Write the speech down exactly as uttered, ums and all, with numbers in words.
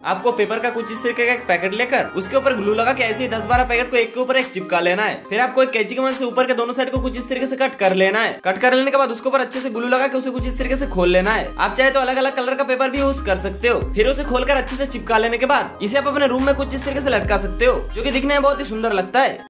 आपको पेपर का कुछ इस तरीके का एक पैकेट लेकर उसके ऊपर ग्लू लगा के ऐसे ही दस बारह पैकेट को एक के ऊपर एक चिपका लेना है। फिर आपको एक कैंची की मदद से ऊपर के दोनों साइड को कुछ इस तरीके से कट कर लेना है। कट कर लेने के बाद उसके ऊपर अच्छे से ग्लू लगा के उसे कुछ इस तरीके से खोल लेना है। आप चाहे तो अलग अलग कलर का पेपर भी यूज कर सकते हो। फिर उसे खोलकर अच्छे से चिपका लेने के बाद इसे आप अपने रूम में कुछ इस तरीके से लटका सकते हो, जो कि दिखने में बहुत ही सुंदर लगता है।